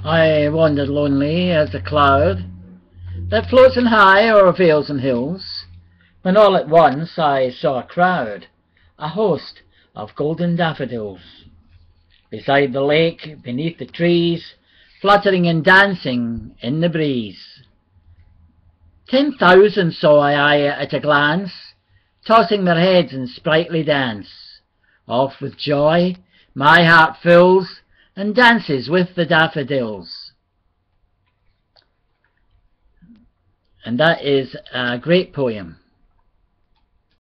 I wandered lonely as a cloud that floats on high o'er vales and hills, when all at once I saw a crowd, a host of golden daffodils, beside the lake, beneath the trees, fluttering and dancing in the breeze. 10,000 saw I at a glance, tossing their heads in sprightly dance. Off with joy my heart fills, and dances with the daffodils. And that is a great poem.